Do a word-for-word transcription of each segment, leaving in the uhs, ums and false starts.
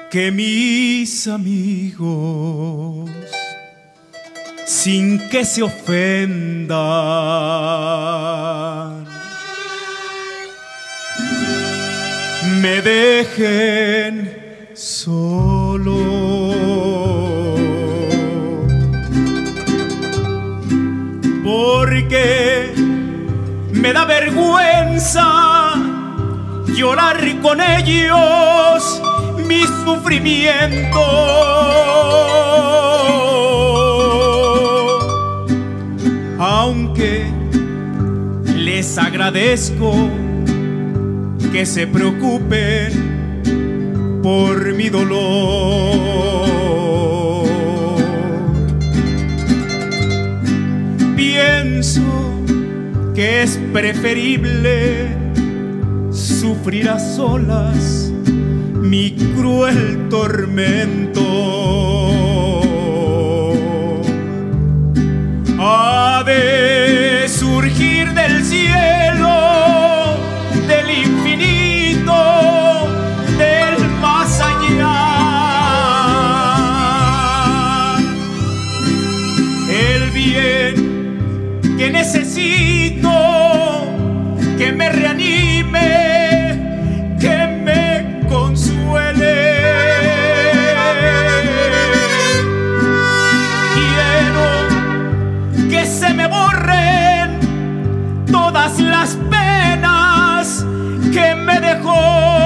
que mis amigos, sin que se ofendan, me dejen solo, porque me da vergüenza llorar con ellos mi sufrimiento. Aunque les agradezco que se preocupen por mi dolor, pienso que es preferible sufrir a solas mi cruel tormento. Ha de surgir del cielo, del infinito, del más allá, el bien que necesito, que me reanime, que me consuele. Quiero que se me borren todas las penas que me dejó.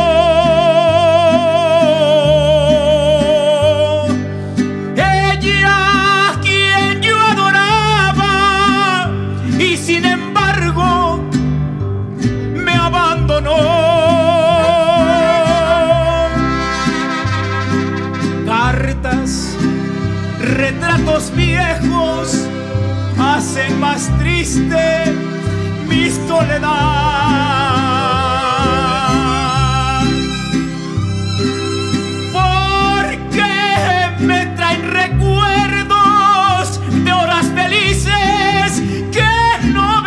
Ella, quien yo adoraba, y sin embargo me abandonó. Cartas, retratos viejos hacen más triste mi soledad, porque me traen recuerdos de horas felices que no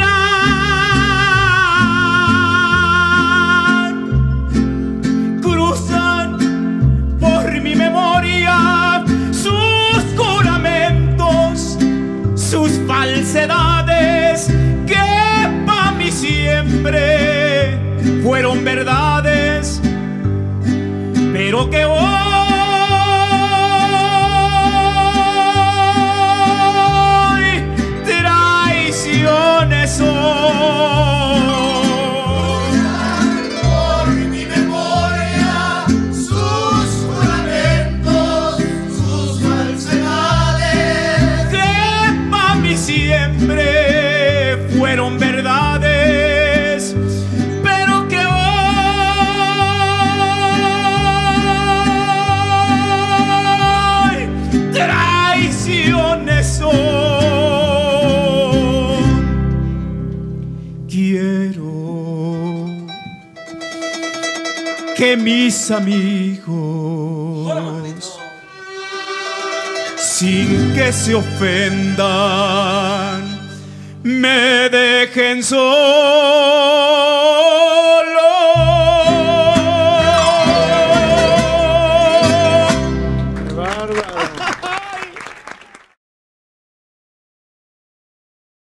vendrán. Cruzan por mi memoria sus juramentos, sus falsedades, que para mí siempre fueron verdades, pero que hoy traiciones son. Por mi memoria sus juramentos, sus falsedades, Que para mí siempre fueron verdades, pero que hoy traiciones son. Quiero que mis amigos, sin que se ofendan, me dejen solo.